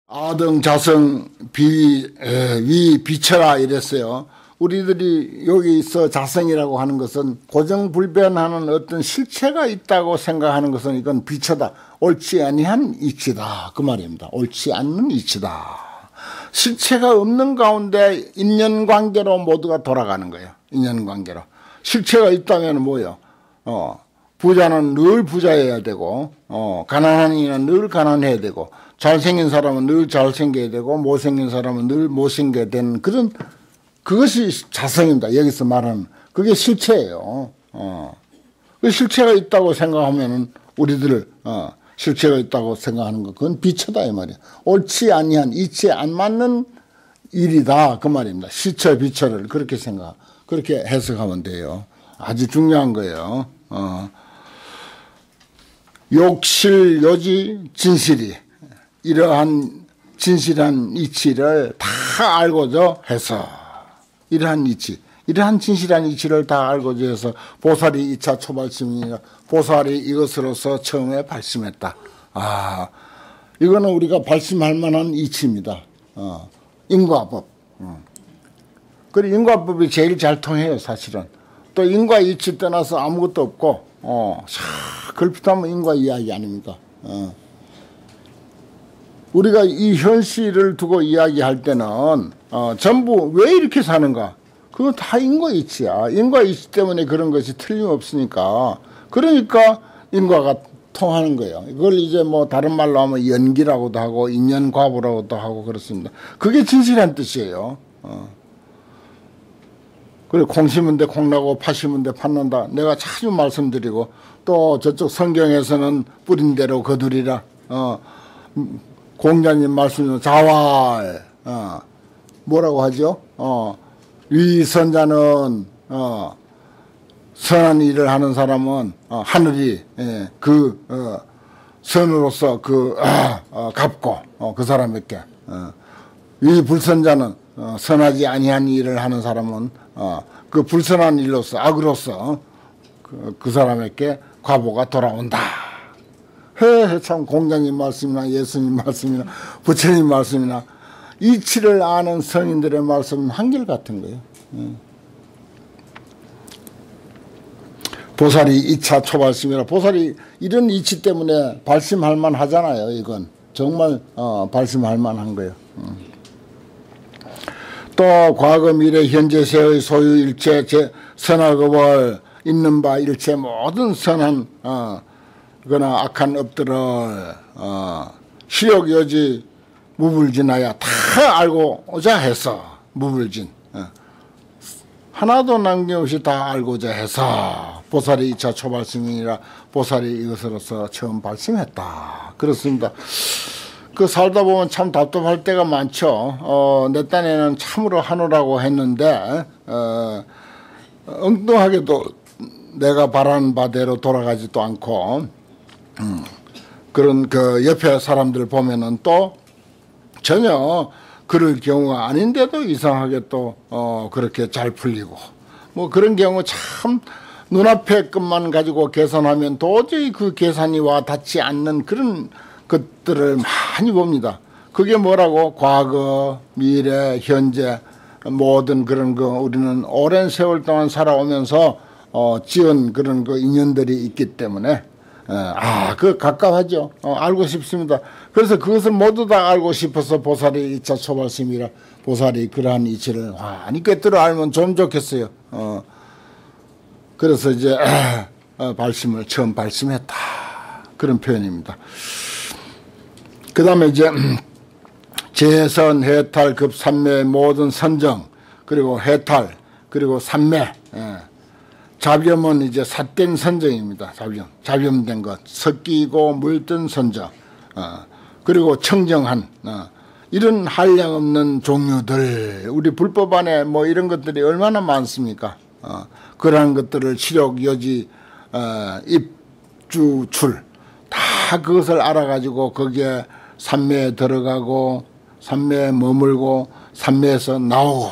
아등 자성 위 비쳐라 이랬어요. 우리들이 여기서 자성이라고 하는 것은 고정불변하는 어떤 실체가 있다고 생각하는 것은 이건 비쳐다. 옳지 아니한 이치다. 그 말입니다. 옳지 않는 이치다. 실체가 없는 가운데 인연관계로 모두가 돌아가는 거예요. 인연관계로. 실체가 있다면 뭐예요? 부자는 늘 부자여야 되고, 가난한 이는 늘 가난해야 되고, 잘생긴 사람은 늘 잘생겨야 되고, 못생긴 사람은 늘 못생겨야 되는 그런, 그것이 자성입니다. 여기서 말하는. 그게 실체예요. 그 실체가 있다고 생각하면은, 우리들, 실체가 있다고 생각하는 거, 그건 비처다, 이 말이야. 옳지 아니한, 이치에 안 맞는 일이다. 그 말입니다. 시처, 비처를 그렇게 그렇게 해석하면 돼요. 아주 중요한 거예요. 욕실, 요지, 진실이. 이러한 진실한 이치를 다 알고자 해서, 이러한 이치, 이러한 진실한 이치를 다 알고자 해서 보살이 2차 초발심이니라 보살이 이것으로서 처음에 발심했다. 이거는 우리가 발심할 만한 이치입니다. 인과법. 그리고 인과법이 제일 잘 통해요, 사실은. 또 인과 이치 떠나서 아무것도 없고, 걸핏하면 인과 이야기 아닙니까? 우리가 이 현실을 두고 이야기할 때는 전부 왜 이렇게 사는가? 그건 다 인과이치야. 인과이치 때문에 그런 것이 틀림없으니까. 그러니까 인과가 통하는 거예요. 이걸 이제 뭐 다른 말로 하면 연기라고도 하고 인연과보라고도 하고 그렇습니다. 그게 진실한 뜻이에요. 그래, 콩 심은 데 콩 나고 파 심은 데 팥난다. 내가 자주 말씀드리고 또 저쪽 성경에서는 뿌린 대로 거두리라. 공자님 말씀은 자활, 뭐라고 하죠? 위선자는, 선한 일을 하는 사람은, 하늘이, 선으로서 갚고, 그 사람에게, 위 불선자는, 선하지 아니한 일을 하는 사람은, 그 불선한 일로서, 악으로서, 그 사람에게 과보가 돌아온다. 참 공자님 말씀이나 예수님 말씀이나 부처님 말씀이나 이치를 아는 성인들의 말씀은 한결같은 거예요. 보살이 2차 초발심이라 보살이 이런 이치 때문에 발심할 만하잖아요. 이건 정말 발심할 만한 거예요. 또 과거 미래 현재 세의 소유 일체 선악업을 있는 바 일체 모든 선한 그러나 악한 업들을 시력 여지 무불진하여 다 알고자 해서 무불진 하나도 남김없이 다 알고자 해서 보살이 2차 초발심이니라 보살이 이것으로서 처음 발심했다. 그렇습니다. 그 살다 보면 참 답답할 때가 많죠. 내 딴에는 참으로 하노라고 했는데 엉뚱하게도 내가 바라는 바대로 돌아가지도 않고 그런 그 옆에 사람들 보면은 또 전혀 그럴 경우가 아닌데도 이상하게 또 그렇게 잘 풀리고 뭐 그런 경우 참 눈앞의 것만 가지고 계산하면 도저히 그 계산이 와 닿지 않는 그런 것들을 많이 봅니다. 그게 뭐라고? 과거, 미래, 현재 모든 그런 거 우리는 오랜 세월 동안 살아오면서 지은 그런 그 인연들이 있기 때문에 그 가까워하죠. 알고 싶습니다. 그래서 그것을 모두 다 알고 싶어서 보살이 2차 초발심이라 보살이 그러한 이치를 많이 꿰뚫어 알면 좀 좋겠어요. 그래서 이제 발심을 처음 발심했다. 그런 표현입니다. 그 다음에 이제 재선, 해탈, 급산매 모든 선정 그리고 해탈 그리고 산매 자비엄은 이제 삿된 선정입니다. 자비엄된 것, 섞이고 물든 선정, 그리고 청정한 이런 한량없는 종류들, 우리 불법 안에 뭐 이런 것들이 얼마나 많습니까? 그러한 것들을 시력, 여지, 입주, 출, 다 그것을 알아가지고 거기에 산매에 들어가고 산매에 머물고 산매에서 나오고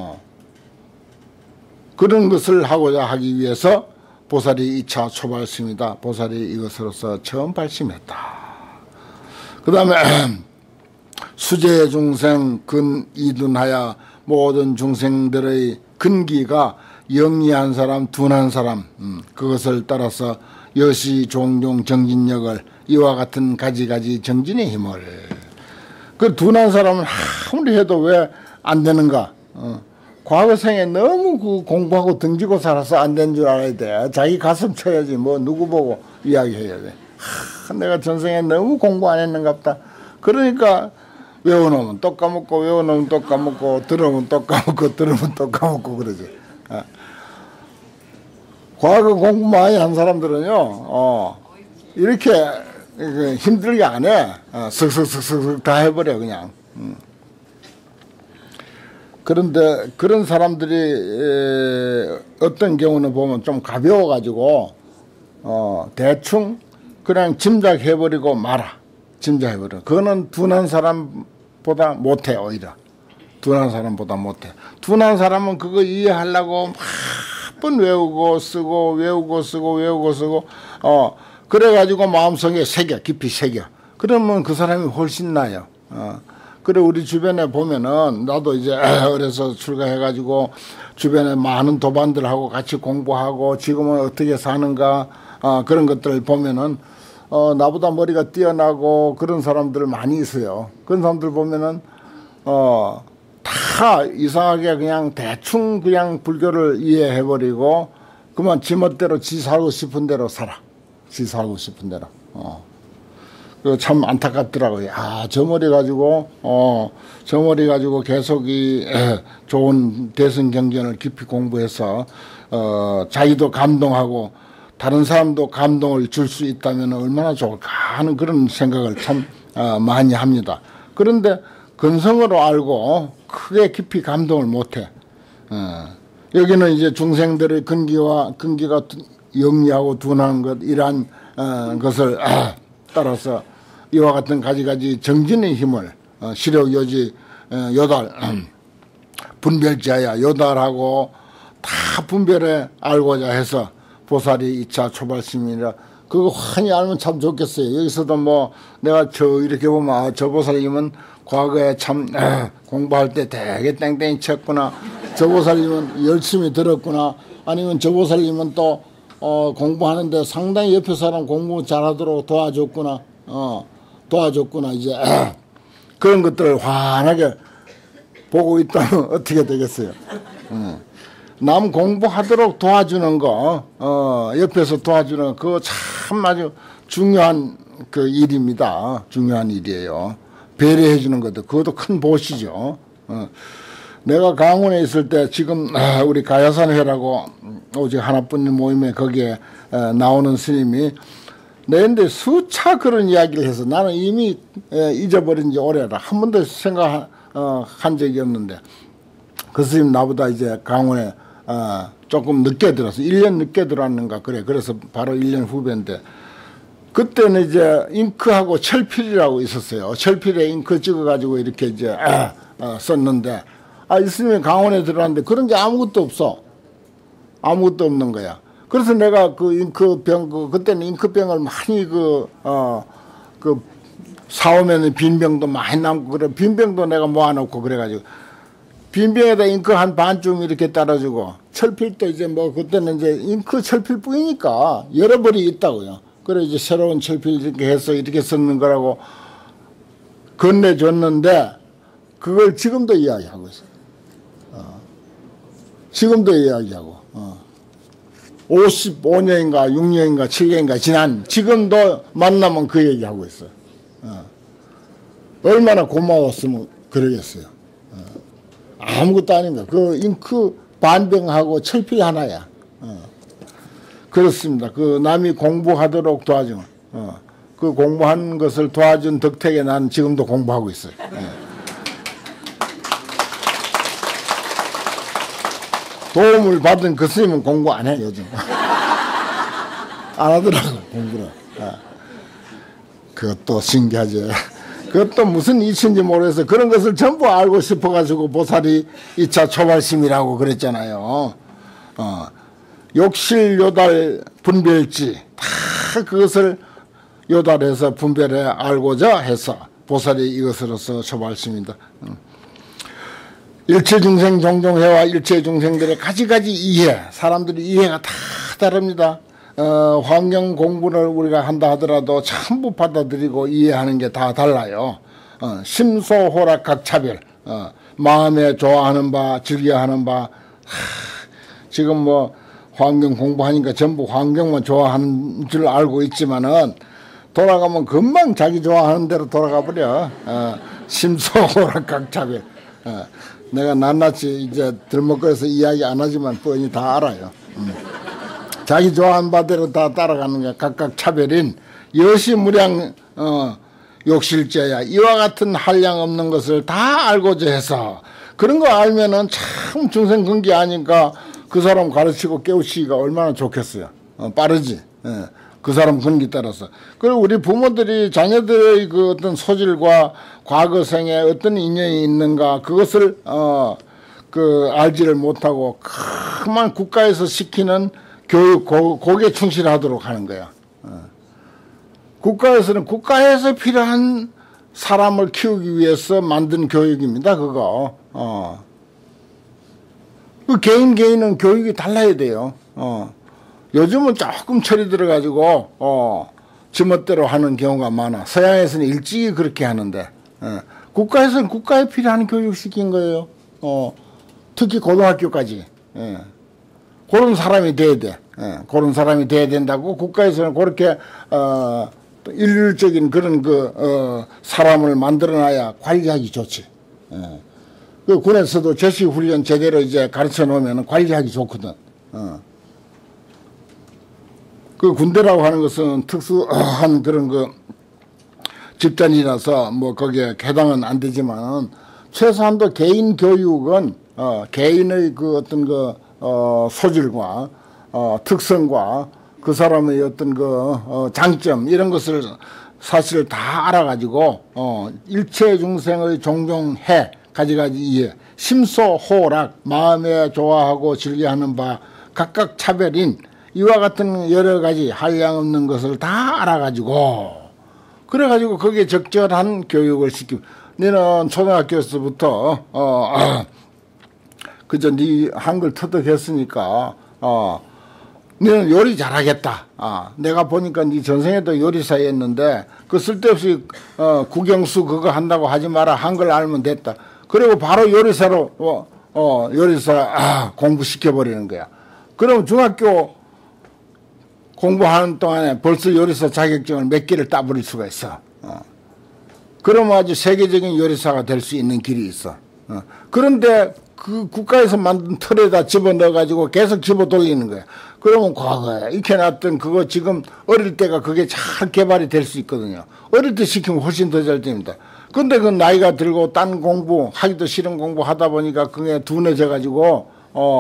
그런 것을 하고자 하기 위해서 보살이 2차 초발심이다. 보살이 이것으로서 처음 발심했다. 그 다음에 수제 중생 근이둔하여 모든 중생들의 근기가 영리한 사람, 둔한 사람, 그것을 따라서 여시 종종 정진력을 이와 같은 가지가지 정진의 힘을. 그 둔한 사람은 아무리 해도 왜 안 되는가? 과거생에 너무 그 공부하고 등지고 살아서 안 된 줄 알아야 돼. 자기 가슴 쳐야지 뭐 누구 보고 이야기해야 돼. 내가 전생에 너무 공부 안 했는갑다. 그러니까 외워놓으면 또 까먹고, 외워놓으면 또 까먹고, 들으면 또 까먹고, 들으면 또 까먹고 그러지. 과거 공부 많이 한 사람들은요, 이렇게 힘들게 안 해. 슥슥슥슥 다 해버려, 그냥. 그런데 그런 사람들이 어떤 경우는 보면 좀 가벼워가지고, 대충 그냥 짐작해버리고 말아. 짐작해버려. 그거는 둔한 사람보다 못해, 오히려. 둔한 사람보다 못해. 둔한 사람은 그거 이해하려고 몇 번 외우고 쓰고, 외우고 쓰고, 외우고 쓰고, 그래가지고 마음속에 새겨, 깊이 새겨. 그러면 그 사람이 훨씬 나아요. 그래, 우리 주변에 보면은, 나도 이제 어려서 출가해가지고, 주변에 많은 도반들하고 같이 공부하고, 지금은 어떻게 사는가, 그런 것들을 보면은, 나보다 머리가 뛰어나고 그런 사람들 많이 있어요. 그런 사람들 보면은, 다 이상하게 그냥 대충 그냥 불교를 이해해버리고, 그만 지멋대로 지 살고 싶은 대로 살아. 지 살고 싶은 대로. 참 안타깝더라고요. 저 머리 가지고, 저 머리 가지고 계속 좋은 대승 경전을 깊이 공부해서, 자기도 감동하고, 다른 사람도 감동을 줄 수 있다면 얼마나 좋을까 하는 그런 생각을 참 많이 합니다. 그런데 근성으로 알고 크게 깊이 감동을 못해. 여기는 이제 중생들의 근기가 영리하고 둔한 것, 이러한 것을 따라서 이와 같은 가지가지 정진의 힘을 시력, 요지, 요달, 분별자야 요달하고 다 분별해 알고자 해서 보살이 2차 초발심이라 그거 환히 알면 참 좋겠어요. 여기서도 뭐 내가 이렇게 보면 저 보살님은 과거에 참 공부할 때 되게 땡땡이 쳤구나. 저 보살님은 열심히 들었구나. 아니면 저 보살님은 또 공부하는데 상당히 옆에 사람 공부 잘하도록 도와줬구나. 도와줬구나. 이제 그런 것들을 환하게 보고 있다면 어떻게 되겠어요. 남 공부하도록 도와주는 거, 옆에서 도와주는 거, 그거 참 아주 중요한 그 일입니다. 중요한 일이에요. 배려해 주는 것도, 그것도 큰 보시죠. 내가 강원에 있을 때 지금 우리 가야산회라고 오직 하나뿐인 모임에 거기에 나오는 스님이 내인데 수차 그런 이야기를 해서 나는 이미 잊어버린 지 오래라. 한 번도 생각한 적이 없는데 그 스님 나보다 이제 강원에 조금 늦게 들어서 1년 늦게 들어왔는가 그래. 그래서 바로 1년 후배인데 그때는 이제 잉크하고 철필이라고 있었어요. 철필에 잉크 찍어가지고 이렇게 이제 썼는데 이 스님이 강원에 들어왔는데 그런 게 아무것도 없어. 아무것도 없는 거야. 그래서 내가 그 잉크병 그때는 잉크병을 많이 사오면은 빈병도 많이 남고 그래. 빈병도 내가 모아놓고 그래가지고. 빈병에다 잉크 한 반쯤 이렇게 따라주고 철필도 이제 뭐 그때는 이제 잉크 철필 뿐이니까 여러 벌이 있다고요. 그래 이제 새로운 철필 이렇게 해서 이렇게 썼는 거라고 건네줬는데 그걸 지금도 이야기하고 있어요. 지금도 이야기하고 55년인가 6년인가 7년인가 지난 지금도 만나면 그 얘기하고 있어요. 얼마나 고마웠으면 그러겠어요. 아무것도 아닌가. 그 잉크 반병하고 철필 하나야. 그렇습니다. 그 남이 공부하도록 도와준, 그 공부한 것을 도와준 덕택에 나는 지금도 공부하고 있어요. 도움을 받은 그 스님은 공부 안 해, 요즘. 안 하더라고, 공부를. 그것도 신기하죠. 그것도 무슨 이치인지 모르겠어. 그런 것을 전부 알고 싶어가지고 보살이 2차 초발심이라고 그랬잖아요. 욕실 요달 분별지 다 그것을 요달해서 분별해 알고자 해서 보살이 이것으로서 저 말씀입니다. 일체중생 종종해와 일체중생들의 가지가지 이해, 사람들이 이해가 다 다릅니다. 환경 공부를 우리가 한다 하더라도 전부 받아들이고 이해하는 게 다 달라요. 심소호락각차별, 마음에 좋아하는 바, 즐겨하는 바, 지금 뭐 환경 공부하니까 전부 환경만 좋아하는 줄 알고 있지만은 돌아가면 금방 자기 좋아하는 대로 돌아가 버려. 심소호락각차별. 내가 낱낱이 이제 들먹거려서 이야기 안 하지만 뻔히 다 알아요. 자기 좋아하는 바대로 다 따라가는 게 각각 차별인 여시무량 욕실죄야. 이와 같은 한량 없는 것을 다 알고자 해서 그런 거 알면은 참 중생 근기 아니까 그 사람 가르치고 깨우치기가 얼마나 좋겠어요. 빠르지. 그 사람 근기 따라서. 그리고 우리 부모들이 자녀들의 그 어떤 소질과 과거 생에 어떤 인연이 있는가 그것을 알지를 못하고 그만 국가에서 시키는 교육 거기에 충실하도록 하는 거야. 국가에서는 국가에서 필요한 사람을 키우기 위해서 만든 교육입니다. 그거. 그 개인은 교육이 달라야 돼요. 요즘은 조금 철이 들어가지고 지멋대로 하는 경우가 많아. 서양에서는 일찍이 그렇게 하는데 국가에서는 국가에 필요한 교육 시킨 거예요. 특히 고등학교까지. 그런 사람이 돼야 돼. 그런 사람이 돼야 된다고 국가에서는 그렇게 일률적인 그런 사람을 만들어놔야 관리하기 좋지. 그 군에서도 제시 훈련 제대로 이제 가르쳐 놓으면 관리하기 좋거든. 그 군대라고 하는 것은 특수한 그런 집단이라서 뭐 거기에 해당은 안 되지만 최소한도 개인 교육은 개인의 그 어떤 소질과 특성과 그 사람의 어떤 장점 이런 것을 사실 다 알아가지고 일체 중생의 종종해 가지가지 이해 심소호락 마음에 좋아하고 즐겨하는 바 각각 차별인 이와 같은 여러 가지 한량 없는 것을 다 알아가지고 그래가지고 거기에 적절한 교육을 시키고 너는 초등학교에서부터 그저 네 한글 터득했으니까 너는 요리 잘하겠다. 내가 보니까 네 전생에도 요리사였는데 그 쓸데없이 국영수 그거 한다고 하지 마라. 한글 알면 됐다. 그리고 바로 요리사로 요리사 공부시켜 버리는 거야. 그럼 중학교 공부하는 동안에 벌써 요리사 자격증을 몇 개를 따버릴 수가 있어. 그러면 아주 세계적인 요리사가 될 수 있는 길이 있어. 그런데 그 국가에서 만든 틀에다 집어넣어가지고 계속 집어 돌리는 거야. 그러면 과거에 익혀놨던 그거 지금 어릴 때가 그게 잘 개발이 될 수 있거든요. 어릴 때 시키면 훨씬 더 잘 됩니다. 근데 그 나이가 들고 딴 공부, 하기도 싫은 공부 하다 보니까 그게 둔해져가지고,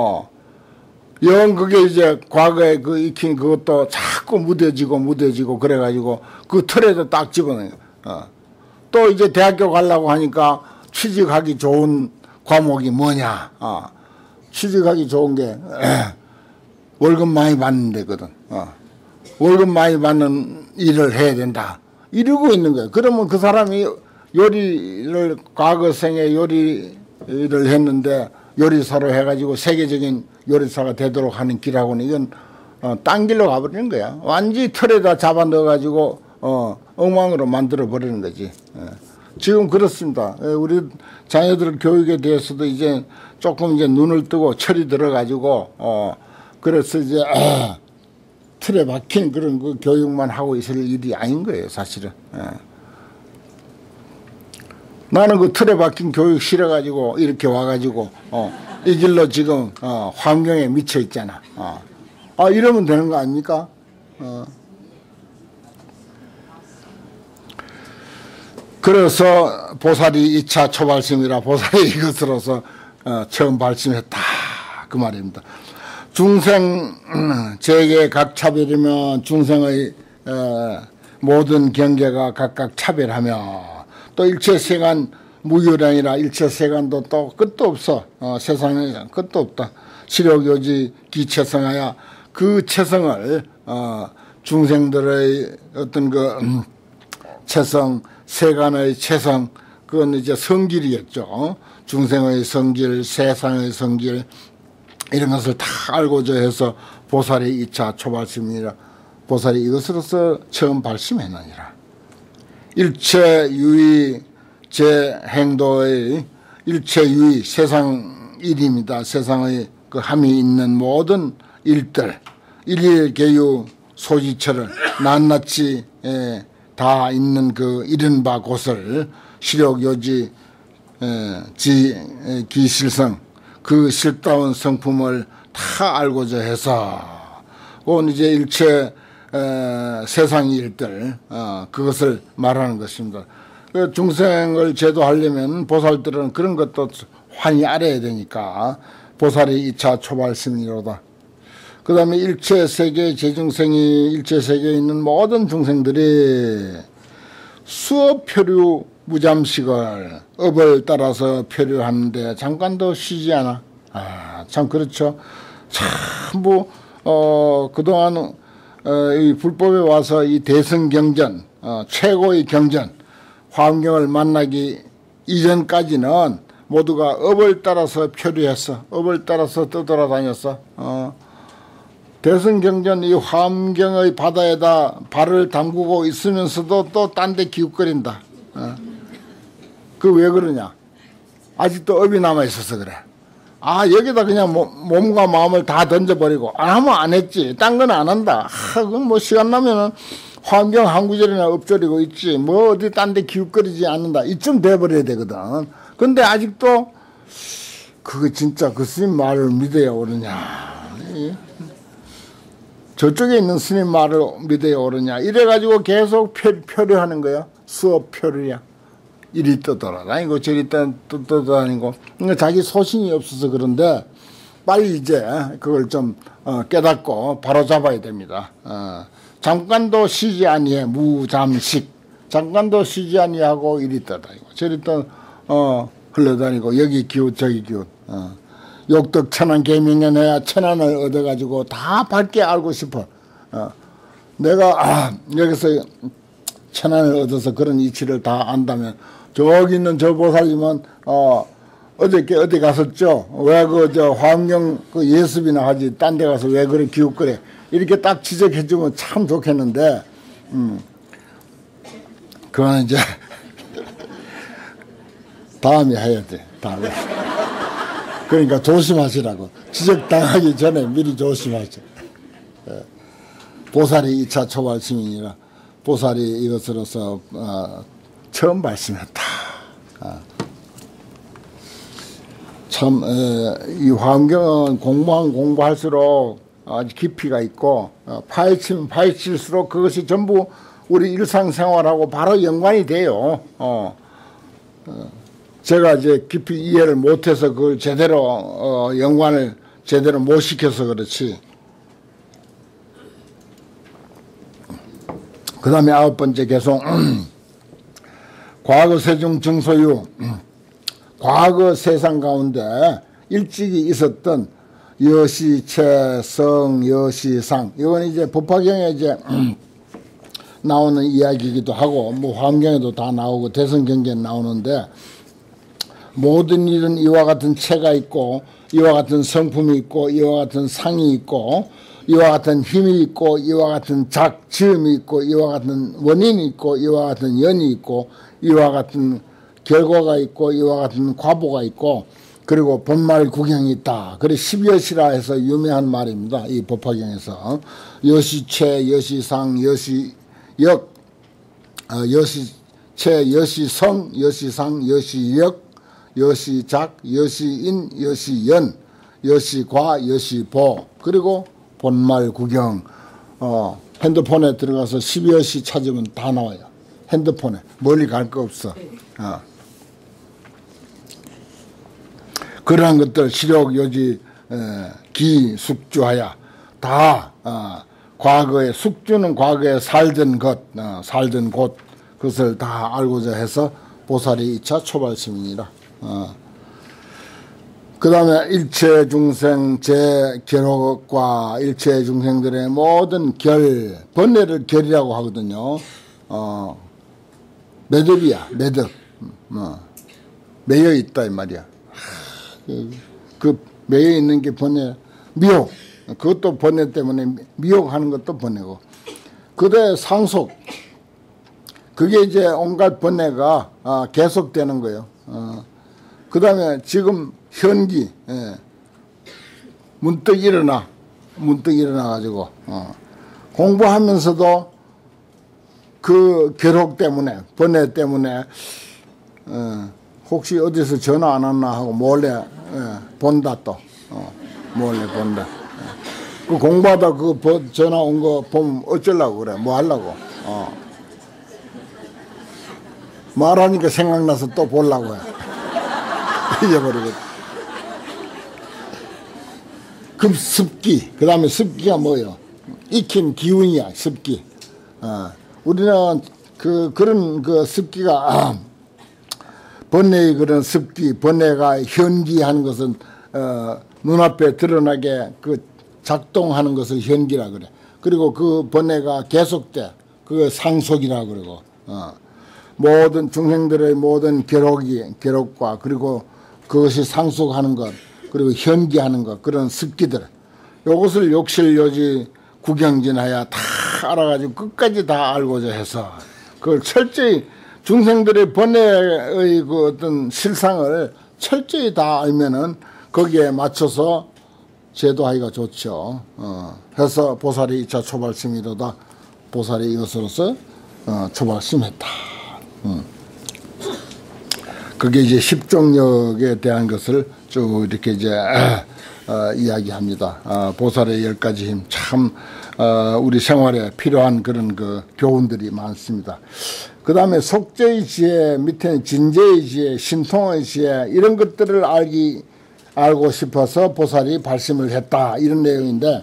영 그게 이제 과거에 그 익힌 그것도 자꾸 무뎌지고 그래가지고 그 틀에다 딱 집어넣어요. 또 이제 대학교 가려고 하니까 취직하기 좋은 과목이 뭐냐. 취직하기 좋은 게 월급 많이 받는 데거든. 월급 많이 받는 일을 해야 된다. 이러고 있는 거예요. 그러면 그 사람이 요리를 과거 생에 요리를 했는데 요리사로 해가지고 세계적인 요리사가 되도록 하는 길하고는 이건 딴 길로 가버리는 거야. 완전히 틀에다 잡아 넣어가지고 엉망으로 만들어 버리는 거지. 지금 그렇습니다. 우리 자녀들 교육에 대해서도 이제 조금 이제 눈을 뜨고 철이 들어가지고 그래서 이제 틀에 박힌 그런 그 교육만 하고 있을 일이 아닌 거예요, 사실은. 나는 그 틀에 박힌 교육 싫어가지고 이렇게 와가지고 이 길로 지금 환경에 미쳐 있잖아. 이러면 되는 거 아닙니까? 그래서 보살이 2차 초발심이라 보살이 이것으로서 처음 발심했다 그 말입니다. 중생 재계 각 차별이면 중생의 모든 경계가 각각 차별하며 또 일체세간 무유량이라 일체세간도 또 끝도 없어. 세상에 끝도 없다. 시력요지 기체성하야 그 체성을 중생들의 어떤 체성, 세간의 체성, 그건 이제 성질이겠죠. 중생의 성질, 세상의 성질, 이런 것을 다 알고자 해서 보살이 2차 초발심이라. 보살이 이것으로서 처음 발심했느니라. 일체유의 제 행도의 일체유의 세상 일입니다. 세상의 그 함이 있는 모든 일들, 일일계유 소지처를 낱낱이 다 있는 그 이른바 곳을 시력요지 기실성, 그 실다운 성품을 다 알고자 해서 온 이제 일체 세상 일들 그것을 말하는 것입니다. 그 중생을 제도하려면 보살들은 그런 것도 환히 알아야 되니까 보살이 2차 초발심이로다. 그 다음에 일체 세계 제중생이 일체 세계에 있는 모든 중생들이 수업 표류 무잠식을 업을 따라서 표류하는데 잠깐도 쉬지 않아. 참 그렇죠. 참 그동안 이 불법에 와서 이 대승경전, 최고의 경전, 화엄경을 만나기 이전까지는 모두가 업을 따라서 표류했어. 업을 따라서 떠돌아다녔어. 대승경전 이 화엄경의 바다에다 발을 담그고 있으면서도 또 딴 데 기웃거린다. 그 왜 그러냐? 아직도 업이 남아 있어서 그래. 여기다 그냥 몸과 마음을 다 던져버리고 안 하면 안 했지. 딴 건 안 한다. 그건 뭐 시간 나면은 화엄경 한 구절이나 엎드리고 있지. 뭐 어디 딴 데 기웃거리지 않는다. 이쯤 돼버려야 되거든. 근데 아직도 그거 진짜 그 스님 말을 믿어야 오르냐. 저쪽에 있는 스님 말을 믿어야 오르냐. 이래가지고 계속 표류하는 거야. 수업 표류야. 이리 떠돌아다니고 저리 떠돌아다니고. 그러니까 자기 소신이 없어서 그런데 빨리 이제 그걸 좀 깨닫고 바로 잡아야 됩니다. 잠깐도 쉬지 아니해 무잠식. 잠깐도 쉬지 아니하고 이리 떠다니고 저리 흘러다니고 여기 기웃 저기 기웃. 욕덕 천안 계명에 내가 천안을 얻어가지고 다 밝게 알고 싶어. 내가 여기서 천안을 얻어서 그런 이치를 다 안다면 저기 있는 저 보살님은 어저께 어디 갔었죠? 왜 화엄경 그 예습이나 하지 딴 데 가서 왜 그래 기웃거려? 이렇게 딱 지적해주면 참 좋겠는데 그건 이제 다음에 해야 돼. 다음에. 그러니까 조심하시라고. 지적당하기 전에 미리 조심하시죠. 보살이 2차 초발심이니라 보살이 이것으로서 처음 발심했다. 참 이 화엄경은 공부할수록 아주 깊이가 있고 파헤치면 파헤칠수록 그것이 전부 우리 일상생활하고 바로 연관이 돼요. 제가 이제 깊이 이해를 못해서 그걸 제대로 연관을 제대로 못 시켜서 그렇지. 그 다음에 9번째 개송. 과거 세중 증소유. 과거 세상 가운데 일찍이 있었던 여시체, 성, 여시상. 이건 이제 법화경에 이제 나오는 이야기이기도 하고, 뭐 화엄경에도 다 나오고 대승경전에 나오는데, 모든 일은 이와 같은 체가 있고, 이와 같은 성품이 있고, 이와 같은 상이 있고, 이와 같은 힘이 있고, 이와 같은 지음이 있고, 이와 같은 원인이 있고, 이와 같은 연이 있고, 이와 같은 결과가 있고, 이와 같은 과보가 있고, 그리고 본말 구경이 있다. 그래 10여시라 해서 유명한 말입니다. 이 법화경에서 여시체, 여시상, 여시역, 여시체, 여시성, 여시상, 여시역, 여시작, 여시인, 여시연, 여시과, 여시보. 그리고 본말 구경. 핸드폰에 들어가서 12여시 찾으면 다 나와요. 핸드폰에 멀리 갈 거 없어. 그러한 것들 시력 요지 기 숙주하야 다 과거에 숙주는 과거에 살던 곳 그것을 다 알고자 해서 보살이 2차 초발심이니라. 그 다음에 일체 중생 제 결옥과 일체 중생들의 모든 번뇌를 결이라고 하거든요. 매듭이야, 매듭. 매여 있다 이 말이야. 그 매여 있는 게 번뇌, 미혹. 그것도 번뇌 때문에 미혹하는 것도 번뇌고. 그다음에 상속. 그게 이제 온갖 번뇌가 계속되는 거예요. 그 다음에 지금 현기, 문득 일어나가지고, 공부하면서도 그 괴롭 때문에, 번뇌 때문에, 혹시 어디서 전화 안 왔나 하고 몰래 본다 또, 몰래 본다. 그 공부하다 그 전화 온 거 보면 어쩌려고 그래, 뭐 하려고. 말하니까 생각나서 또 보려고 해. 잊어버리거든. 급습기. 그 다음에 습기가 뭐예요? 익힌 기운이야, 습기. 우리는 그런 습기가, 번뇌의 그런 습기, 번뇌가 현기하는 것은, 눈앞에 드러나게 작동하는 것을 현기라 그래. 그리고 그 번뇌가 계속돼. 그거 상속이라 그러고, 모든 중생들의 모든 괴롭과 그리고 그것이 상속하는 것, 그리고 현기하는 것, 그런 습기들, 이것을 욕실요지 구경진하여 다 알아가지고 끝까지 다 알고자 해서 그걸 철저히 중생들의 번뇌의 그 어떤 실상을 철저히 다 알면은 거기에 맞춰서 제도하기가 좋죠. 해서 보살이 2차 초발심이로다. 보살이 이것으로서 초발심했다. 그게 이제 십종력에 대한 것을 쭉 이렇게 이제 이야기합니다. 보살의 10가지 힘, 참 우리 생활에 필요한 그런 그 교훈들이 많습니다. 그 다음에 속죄의 지혜, 밑에는 진죄의 지혜, 신통의 지혜, 이런 것들을 알고 싶어서 보살이 발심을 했다, 이런 내용인데,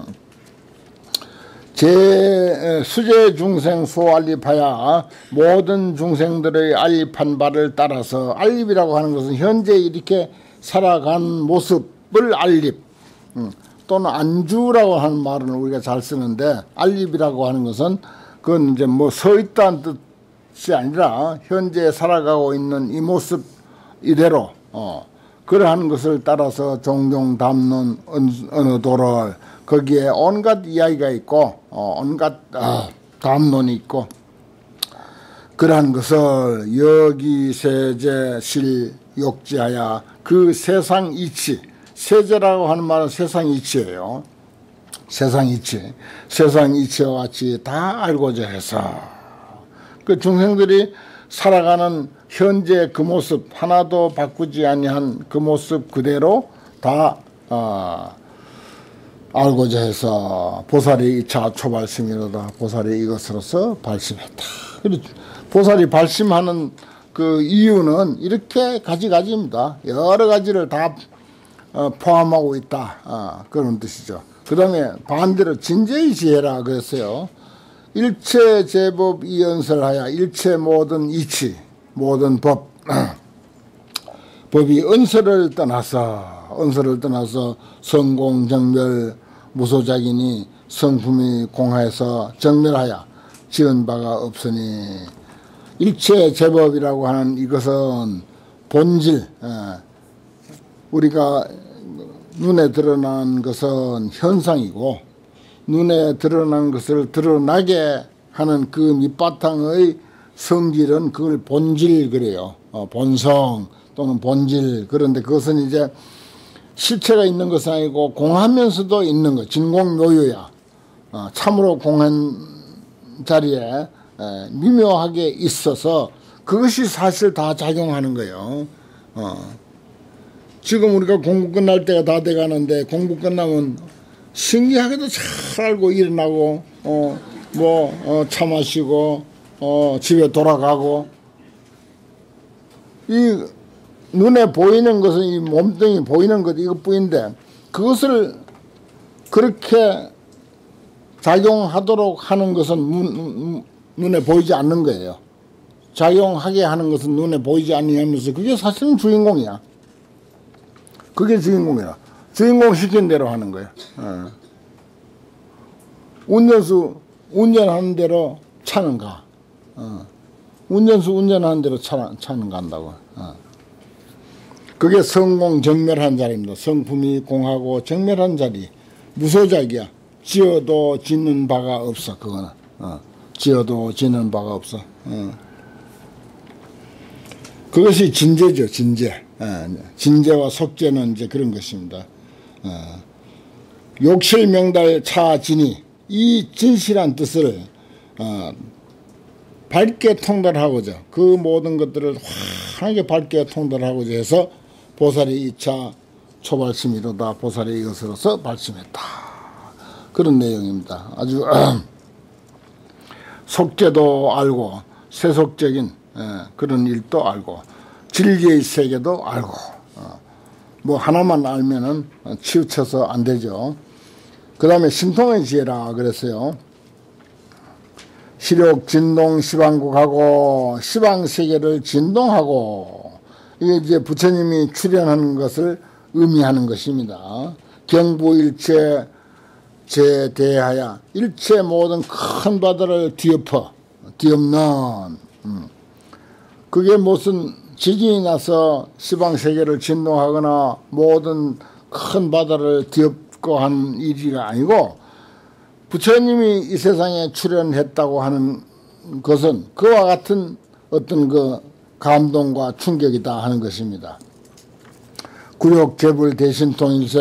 수제 중생 수알립하야, 모든 중생들의 알립한 바를 따라서, 알립이라고 하는 것은 현재 이렇게 살아간 모습을 알립, 또는 안주라고 하는 말은 우리가 잘 쓰는데, 알립이라고 하는 것은 그건 이제 뭐 서 있다는 뜻이 아니라 현재 살아가고 있는 이 모습 이대로 그러한 것을 따라서 종종 담론 어느 도를, 거기에 온갖 이야기가 있고 온갖 담론이 있고, 그러한 것을 여기세제 실욕지하야, 그 세상 이치, 세제라고 하는 말은 세상 이치예요. 세상 이치, 세상 이치와 같이 다 알고자 해서 그 중생들이 살아가는 현재 그 모습 하나도 바꾸지 아니한 그 모습 그대로 다 알고자 해서 보살이 2차 초발심이로다. 보살이 이것으로서 발심했다. 보살이 발심하는 그 이유는 이렇게 가지가지입니다. 여러 가지를 다 포함하고 있다. 그런 뜻이죠. 그 다음에 반대로 진죄의 지혜라 그랬어요. 일체 제법 이연설하여, 일체 모든 이치, 모든 법, 법이 은설을 떠나서 성공정멸 무소작이니 성품이 공하여서 정멸하여 지은 바가 없으니, 일체 제법이라고 하는 이것은 본질, 우리가 눈에 드러난 것은 현상이고, 눈에 드러난 것을 드러나게 하는 그 밑바탕의 성질은 그걸 본질 그래요. 본성 또는 본질. 그런데 그것은 이제 실체가 있는 것은 아니고 공하면서도 있는 것, 진공묘유야. 참으로 공한 자리에 미묘하게 있어서 그것이 사실 다 작용하는 거예요. 지금 우리가 공부 끝날 때가 다 돼가는데, 공부 끝나면 신기하게도 잘 알고 일어나고, 차 마시고, 집에 돌아가고, 이 눈에 보이는 것은 이 몸뚱이 보이는 것 이것뿐인데, 그것을 그렇게 작용하도록 하는 것은 눈에 보이지 않는 거예요. 작용하게 하는 것은 눈에 보이지 아니하면서 그게 사실은 주인공이야. 그게 주인공이야. 주인공 시킨 대로 하는 거야. 운전수 운전하는 대로 차는 가. 운전수 운전하는 대로 차는 간다고. 그게 성공 정멸한 자리입니다. 성품이 공하고 정멸한 자리. 무소작이야. 지어도 짓는 바가 없어. 그거는. 지어도 짓는 바가 없어. 그것이 진재죠. 진재. 진재와 속재는 이제 그런 것입니다. 욕실명달 차진이 이 진실한 뜻을 밝게 통달하고자, 그 모든 것들을 환하게 밝게 통달하고자 해서 보살이 2차 초발심이로다 보살이 이것으로서 발심했다. 그런 내용입니다. 아주 속죄도 알고 세속적인 그런 일도 알고 진리의 세계도 알고 뭐 하나만 알면은 치우쳐서 안 되죠. 그 다음에 신통의 지혜라 그랬어요. 시력 진동 시방국하고 시방세계를 진동하고, 이게 이제 부처님이 출현하는 것을 의미하는 것입니다. 경부일체 제대하여 일체 모든 큰 바다를 뒤엎는 그게 무슨 지진이 나서 시방세계를 진동하거나 모든 큰 바다를 뒤엎고 하는 일이 아니고, 부처님이 이 세상에 출현했다고 하는 것은 그와 같은 어떤 그 감동과 충격이다 하는 것입니다. 굴욕개불 대신통일세,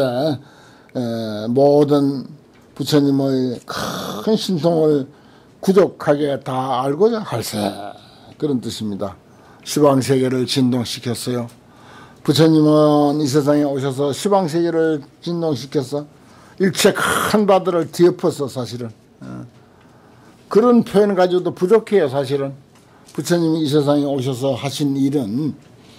모든 부처님의 큰 신통을 구족하게 다 알고자 할세, 그런 뜻입니다. 시방세계를 진동시켰어요. 부처님은 이 세상에 오셔서 시방세계를 진동시켰어. 일체 큰 바다를 뒤엎었어. 사실은 그런 표현 가지고도 부족해요. 사실은 부처님이 이 세상에 오셔서 하신 일은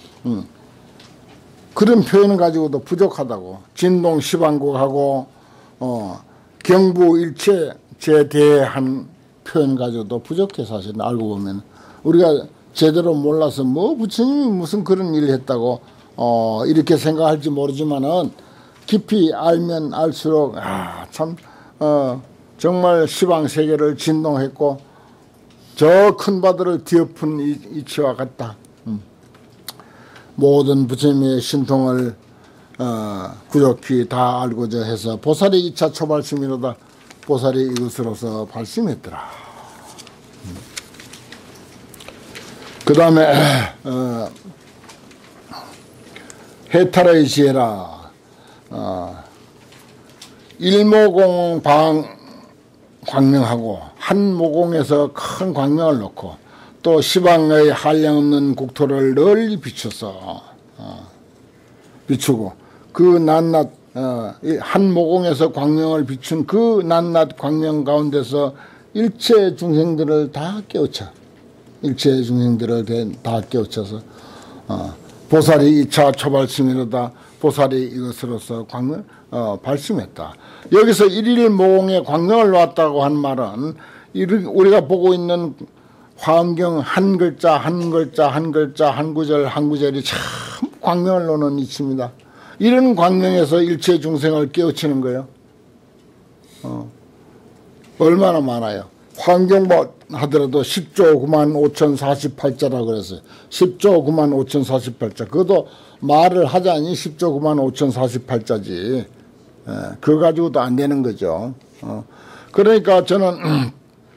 그런 표현을 가지고도 부족하다고. 진동 시방국하고 경부 일체 제대한 표현 가지고도 부족해. 사실은 알고 보면 우리가 제대로 몰라서 뭐 부처님이 무슨 그런 일을 했다고 이렇게 생각할지 모르지만은 깊이 알면 알수록 참 정말 시방세계를 진동했고 저 큰 바다를 뒤엎은 이치와 같다. 모든 부처님의 신통을 구족히 다 알고자 해서 보살이 2차 초발심이로다 보살이 이것으로서 발심했더라. 그 다음에 해탈의 지혜라. 일모공 광명하고 한 모공에서 큰 광명을 놓고 또 시방의 한량없는 국토를 널리 비춰서 비추고 그 낱낱 한 모공에서 광명을 비춘 그 낱낱 광명 가운데서 일체 중생들을 다 깨우쳐. 일체 중생들을 다 깨우쳐서 보살이 2차 초발심이로다 보살이 이것으로서 광명 발심했다. 여기서 일일 모공에 광명을 놓았다고 한 말은 우리가 보고 있는 화엄경 한 글자 한 글자 한 글자 한 구절 한 구절이 참 광명을 놓는 이치입니다. 이런 광명에서 일체 중생을 깨우치는 거예요. 얼마나 많아요. 화엄경 하더라도 10조 9만 5,048자라고 그랬어요. 10조 9만 5,048자. 그것도 말을 하자니 10조 9만 5,048자지. 그거 가지고도 안 되는 거죠. 그러니까 저는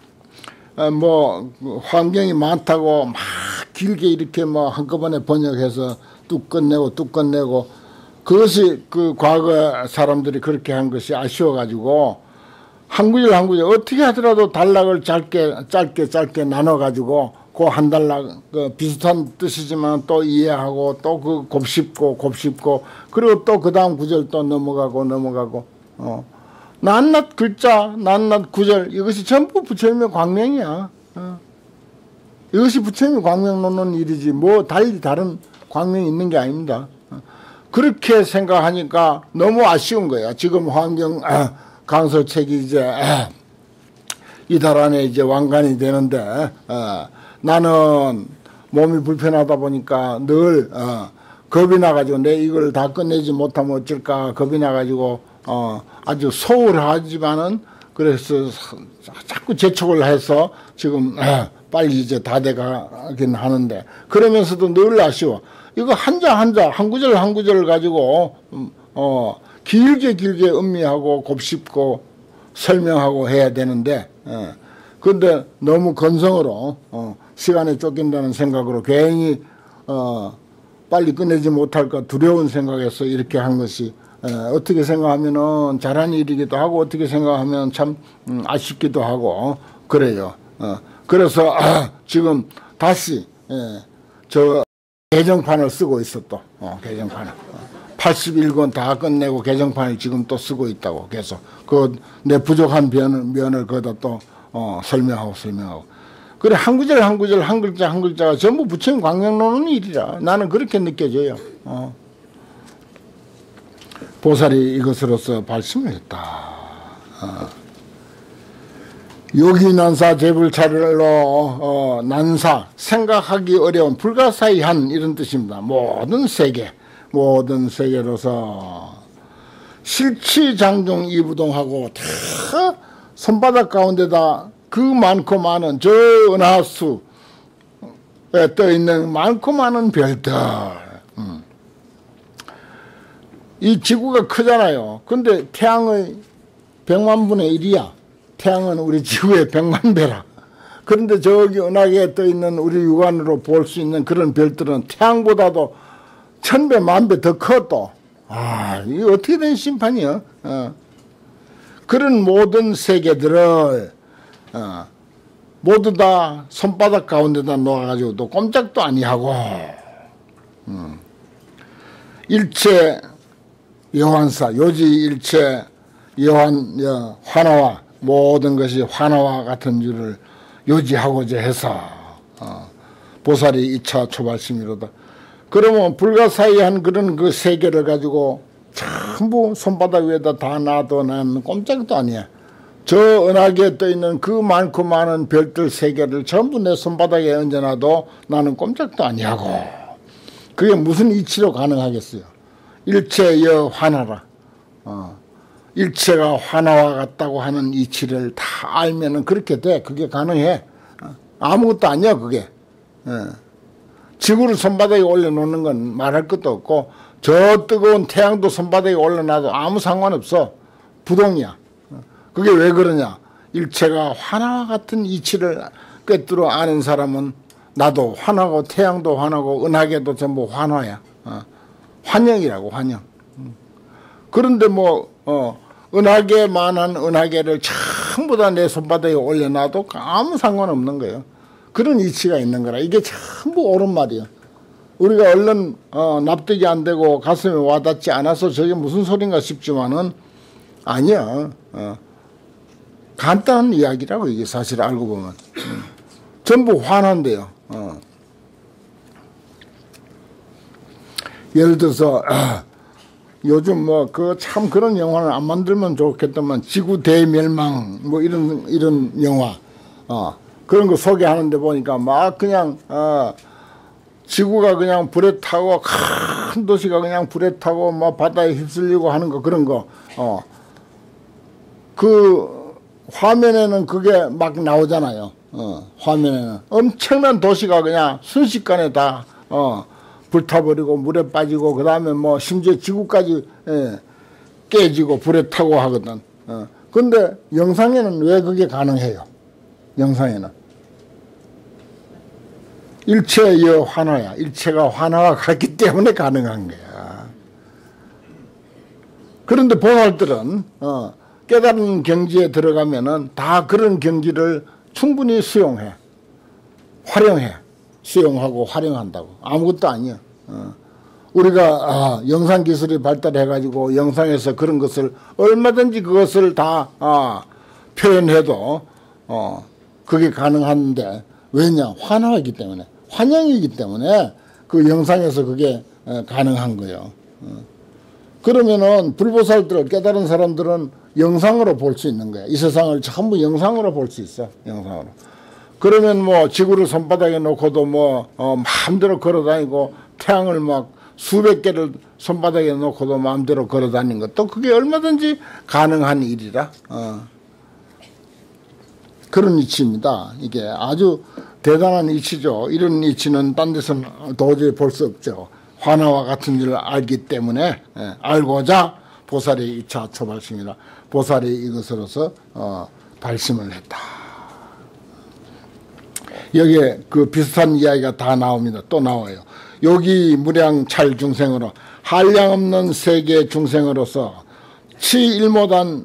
뭐 환경이 많다고 막 길게 이렇게 뭐 한꺼번에 번역해서 뚝 끝내고 그것이 그 과거 사람들이 그렇게 한 것이 아쉬워가지고 한 구절 한 구절 어떻게 하더라도 단락을 짧게 나눠가지고 그 한 단락 비슷한 뜻이지만 또 이해하고 또 그 곱씹고 그리고 또 그 다음 구절 또 넘어가고 낱낱 글자 낱낱 구절 이것이 전부 부처님의 광명이야. 이것이 부처님의 광명 놓는 일이지 뭐 달리 다른 광명이 있는 게 아닙니다. 그렇게 생각하니까 너무 아쉬운 거야. 지금 환경 강서책이 이제 이달 안에 이제 완간이 되는데 나는 몸이 불편하다 보니까 늘 겁이 나가지고 내 이걸 다 끝내지 못하면 어쩔까 겁이 나가지고 아주 소홀하지만은 그래서 자꾸 재촉을 해서 지금 빨리 이제 다 돼가긴 하는데, 그러면서도 늘 아쉬워. 이거 한자 한 구절 한 구절 가지고 길게 음미하고 곱씹고 설명하고 해야 되는데, 근데 너무 건성으로 시간에 쫓긴다는 생각으로 괜히 빨리 끝내지 못할까 두려운 생각에서 이렇게 한 것이, 어떻게 생각하면은 잘한 일이기도 하고, 어떻게 생각하면 참 아쉽기도 하고 그래요. 그래서 지금 다시 저 개정판을 쓰고 있어. 또 개정판을 81권 다 끝내고 개정판을 지금 또 쓰고 있다고. 계속 그 내 부족한 면을 거기다 또 설명하고 그래, 한 구절 한 글자 한 글자가 전부 부처님 광명 놓는 일이라 나는 그렇게 느껴져요. 보살이 이것으로서 발심을 했다. 요기난사 재불찰로 난사, 생각하기 어려운 불가사의한 이런 뜻입니다. 모든 세계로서 실치장중 이부동하고 다 손바닥 가운데다 그 많고 많은 저 은하수에 떠있는 많고 많은 별들, 이 지구가 크잖아요. 근데 태양의 100만 분의 1이야. 태양은 우리 지구의 100만 배라. 그런데 저기 은하계에 떠있는 우리 육안으로 볼 수 있는 그런 별들은 태양보다도 1000배, 10,000배 더 커 또. 이게 어떻게 된 심판이야? 그런 모든 세계들을 모두 다 손바닥 가운데다 놓아가지고 또 꼼짝도 아니하고, 일체 여환사, 요지 일체 환화와 모든 것이 환화와 같은 줄을 요지하고자 해서 보살이 2차 초발심이로다. 그러면 불가사의한 그런 그 세계를 가지고 전부 손바닥 위에다 다 놔도 나는 꼼짝도 아니야. 저 은하계에 떠있는 그 많고 많은 별들 세계를 전부 내 손바닥에 얹어놔도 나는 꼼짝도 아니하고, 그게 무슨 이치로 가능하겠어요? 일체여 환하라. 일체가 환화와 같다고 하는 이치를 다 알면은 그렇게 돼. 그게 가능해. 아무것도 아니야 그게. 지구를 손바닥에 올려놓는 건 말할 것도 없고, 저 뜨거운 태양도 손바닥에 올려놔도 아무 상관없어. 부동이야. 그게 왜 그러냐? 일체가 환화와 같은 이치를 꿰뚫어 아는 사람은 나도 환하고 태양도 환하고 은하계도 전부 환화야. 환영이라고, 환영. 그런데 은하계만한 은하계를 전부 다 내 손바닥에 올려놔도 아무 상관없는 거예요. 그런 이치가 있는 거라. 이게 전부 옳은 말이에요. 우리가 얼른 납득이 안 되고 가슴에 와닿지 않아서 저게 무슨 소린가 싶지만은 아니야. 간단한 이야기라고, 이게 사실 알고 보면. 전부 환한데요. 예를 들어서 요즘 참 그런 영화를 안 만들면 좋겠다만, 지구 대멸망 이런 영화 그런 거 소개하는데 보니까 막 그냥 지구가 그냥 불에 타고, 큰 도시가 그냥 불에 타고 바다에 휩쓸리고 하는 거, 그런 거 그 화면에는 그게 막 나오잖아요. 화면에는 엄청난 도시가 그냥 순식간에 다 불타버리고 물에 빠지고, 그 다음에 심지어 지구까지 깨지고 불에 타고 하거든. 근데 영상에는 왜 그게 가능해요? 영상에는 일체여 환화야. 일체가 환화와 같기 때문에 가능한 거야. 그런데 보살들은 깨달은 경지에 들어가면은 다 그런 경지를 충분히 수용해, 활용해. 수용하고 활용한다고. 아무것도 아니야. 우리가 영상 기술이 발달해가지고 영상에서 그런 것을 얼마든지 그것을 다 표현해도 그게 가능한데, 왜냐? 환화이기 때문에, 환영이기 때문에 그 영상에서 그게 가능한 거예요. 그러면은 불보살들, 깨달은 사람들은 영상으로 볼 수 있는 거야. 이 세상을 전부 영상으로 볼 수 있어. 영상으로. 그러면 지구를 손바닥에 놓고도 마음대로 걸어다니고, 태양을 수백 개를 손바닥에 놓고도 마음대로 걸어다니는 것도 그게 얼마든지 가능한 일이라. 그런 이치입니다. 이게 아주 대단한 이치죠. 이런 이치는 딴 데서는 도저히 볼 수 없죠. 화나와 같은 일을 알기 때문에 알고자 보살이 2차 초발심이라 보살이 이것으로서 발심을 했다. 여기에 그 비슷한 이야기가 다 나옵니다. 또 나와요. 여기 무량찰 중생으로 한량없는 세계 중생으로서 치일모단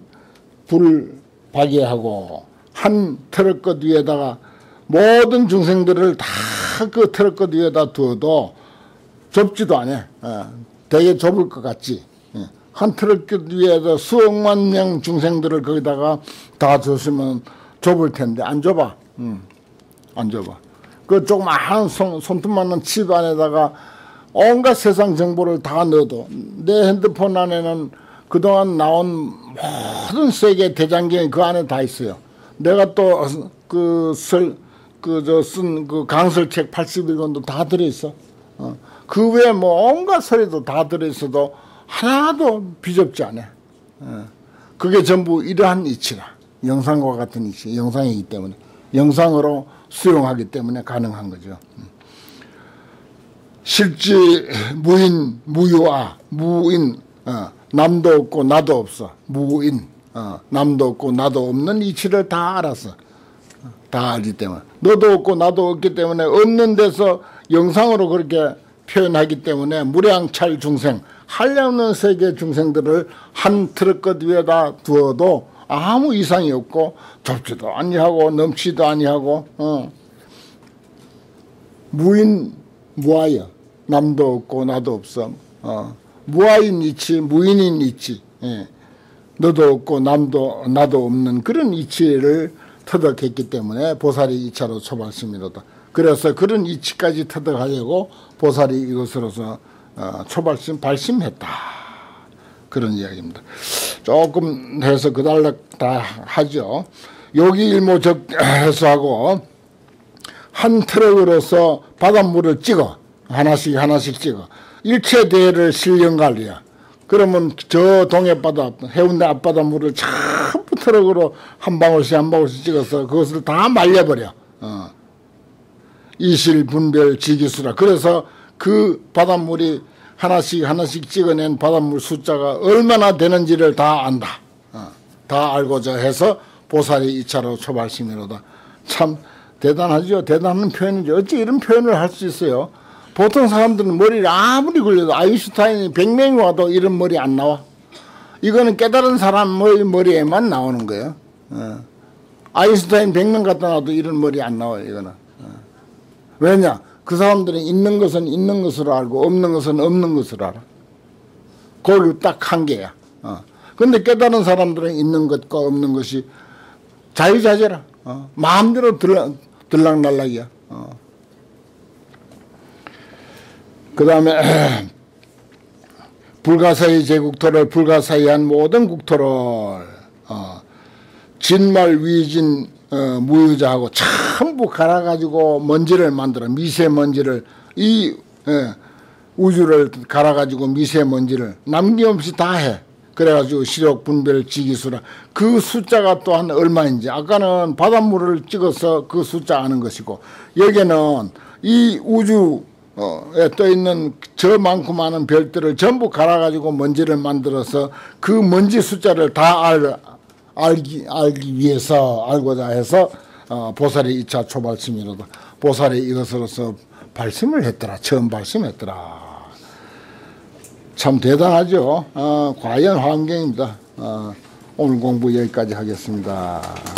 불박예하고 한 트럭것 위에다가 모든 중생들을 다 그 트럭것 위에다 두어도 좁지도 않아. 되게 좁을 것 같지. 한 트럭것 위에다 수억만 명 중생들을 거기다가 다 줬으면 좁을 텐데 안 좁아. 안 좁아. 그 조그마한 손톱만한 칩 안에다가 온갖 세상 정보를 다 넣어도 내 핸드폰 안에는 그동안 나온 모든 세계 대장경이 그 안에 다 있어요. 내가 또 쓴 그 강설책 81권도 다 들어있어. 그 외에 뭐 온갖 소리도 다 들어있어도 하나도 비좁지 않아. 그게 전부 이러한 이치라. 영상과 같은 이치, 영상이기 때문에. 영상으로 수용하기 때문에 가능한 거죠. 실지 무인, 무유아, 무인, 남도 없고 나도 없어. 무인, 남도 없고 나도 없는 이치를 다 알았어. 다 알기 때문에. 너도 없고 나도 없기 때문에 없는 데서 영상으로 그렇게 표현하기 때문에 무량찰 중생, 한량없는 세계 중생들을 한 트럭것 위에다 두어도 아무 이상이 없고 좁지도 아니하고 넘치도 아니하고 무인 무아여, 남도 없고 나도 없어. 무아인 이치, 무인인 이치, 너도 없고 남도 나도 없는 그런 이치를 터득했기 때문에 보살이 2차로 초발심이로다. 그래서 그런 이치까지 터득하려고 보살이 이것으로서 초발심 발심했다. 그런 이야기입니다. 조금 해서 그달락 다 하죠. 여기 일모적해서하고 한 트럭으로서 바닷물을 찍어 하나씩 찍어 일체 대를 실령관리야. 그러면 저 동해바다 해운대 앞바닷물을 전부 트럭으로 한 방울씩 찍어서 그것을 다 말려버려. 이실 분별 지기수라. 그래서 그 바닷물이 하나씩 찍어낸 바닷물 숫자가 얼마나 되는지를 다 안다. 다 알고자 해서 보살이 2차로 초발심이로다. 참 대단하죠. 대단한 표현이죠. 어찌 이런 표현을 할 수 있어요. 보통 사람들은 머리를 아무리 굴려도 아인슈타인이 100명이 와도 이런 머리 안 나와. 이거는 깨달은 사람의 머리에만 나오는 거예요. 아인슈타인 100명 갖다 놔도 이런 머리 안 나와요. 이거는. 왜냐? 그 사람들은 있는 것은 있는 것으로 알고 없는 것은 없는 것으로 알아. 거기 딱 한계야. 근데 깨달은 사람들은 있는 것과 없는 것이 자유자재라. 마음대로 들락날락이야. 그 다음에 불가사의 제국토를 불가사의한 모든 국토를 진말 위진 무유자하고 전부 갈아가지고 먼지를 만들어. 미세먼지를 이 우주를 갈아가지고 미세먼지를 남김없이 다 해. 그래가지고 시력 분별 지기수라. 그 숫자가 또한 얼마인지 아까는 바닷물을 찍어서 그 숫자 아는 것이고 여기는 이 우주에 떠있는 저만큼 많은 별들을 전부 갈아가지고 먼지를 만들어서 그 먼지 숫자를 다 알기 위해서 알고자 해서 보살이 2차 초발심이로다. 보살이 이것으로서 발심을 했더라. 처음 발심했더라. 참 대단하죠. 과연 환경입니다. 오늘 공부 여기까지 하겠습니다.